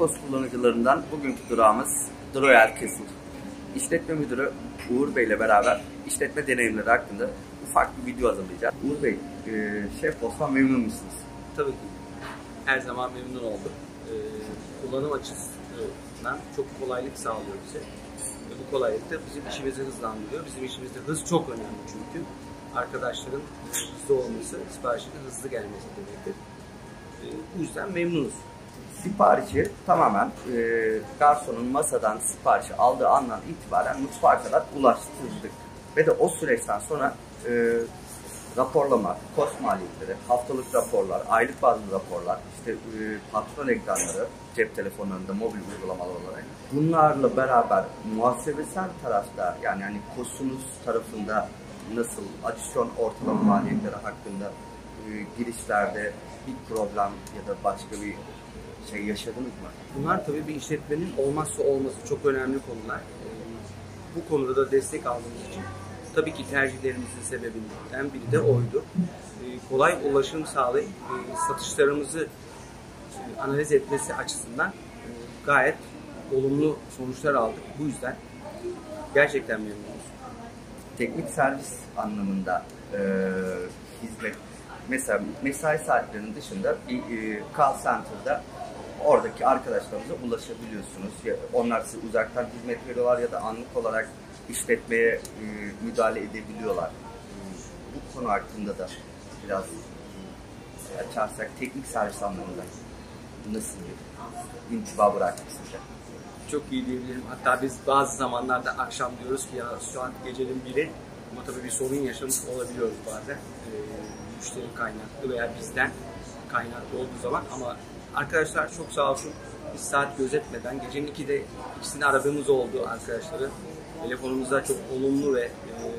Şefpost kullanıcılarından bugünkü durağımız Royal Castle. İşletme Müdürü Uğur Bey ile beraber işletme deneyimleri hakkında ufak bir video hazırlayacağız. Uğur Bey, Şefpost'tan memnun musunuz? Tabii ki. Her zaman memnun oldum. Kullanım açısından çok kolaylık sağlıyor bize. Bu kolaylık da bizim işimizi hızlandırıyor. Bizim işimizde hız çok önemli çünkü. Arkadaşların hızlı olması, siparişinin hızlı gelmesi demektir. Bu yüzden memnunuz. Siparişi tamamen garsonun masadan siparişi aldığı andan itibaren mutfağa kadar ulaştırdık. Ve de o süreçten sonra raporlama, kost maliyetleri, haftalık raporlar, aylık bazlı raporlar, işte patron ekranları, cep telefonlarında, mobil uygulamalar olarak. Bunlarla beraber muhasebesel tarafta yani hani kostunuz tarafında nasıl adisyon ortalama maliyetleri hakkında girişlerde bir problem ya da başka bir şey yaşadınız mı? Bunlar tabii bir işletmenin olmazsa olmazı çok önemli konular. Bu konuda da destek aldığımız için tabii ki tercihlerimizin sebebinden biri de oydu. Kolay ulaşım sağlayıp satışlarımızı analiz etmesi açısından gayet olumlu sonuçlar aldık. Bu yüzden gerçekten memnunuz. Teknik servis anlamında hizmet, mesela mesai saatlerinin dışında bir call center'da oradaki arkadaşlarımıza ulaşabiliyorsunuz. Onlar size uzaktan hizmet veriyorlar ya da anlık olarak işletmeye müdahale edebiliyorlar. Bu konu hakkında da biraz açarsak teknik servis anlamında nasıl bir intiba bıraktık size? Çok iyi diyebilirim. Hatta biz bazı zamanlarda akşam diyoruz ki ya şu an gecenin biri ama tabii bir sorun yaşamış olabiliyoruz bazen. Müşteri kaynaklı veya bizden kaynaklı olduğu zaman ama arkadaşlar çok sağ olsun biz saat gözetmeden gecenin 2'de ikisini aradığımız oldu arkadaşları. Telefonumuzda çok olumlu ve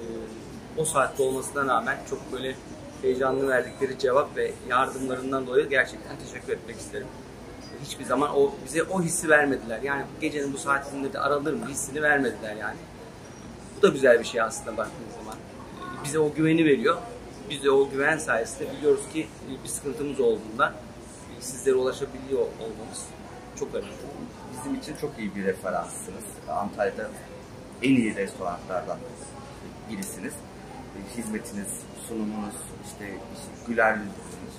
o saatte olmasına rağmen çok böyle heyecanlı verdikleri cevap ve yardımlarından dolayı gerçekten teşekkür etmek isterim. Hiçbir zaman bize o hissi vermediler. Yani gecenin bu saatinde de aranır mı hissini vermediler yani. Bu da güzel bir şey aslında baktığınız zaman. Bize o güveni veriyor. Biz de o güven sayesinde biliyoruz ki bir sıkıntımız olduğunda sizlere ulaşabiliyor olmamız çok önemli. Bizim için çok iyi bir referanssınız. Antalya'da en iyi restoranlardan birisiniz. Hizmetiniz, sunumunuz, işte güler yüzlüsünüz.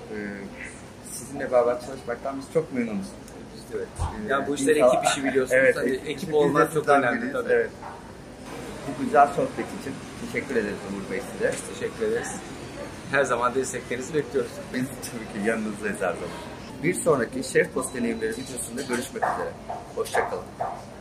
Sizinle beraber çalışmaktan biz çok memnunuz. Evet. Ya bu işler ekip işi biliyorsunuz. Evet, hani ekip olmak çok önemli tabii. Evet. Bu güzel sohbet için teşekkür ederiz Uğur Bey size. Teşekkür ederiz. Her zaman desteklerinizi bekliyoruz. Biz tabii ki yanınızdayız her zaman. Bir sonraki Şefpost deneyimleri videosunda görüşmek üzere. Hoşça kalın.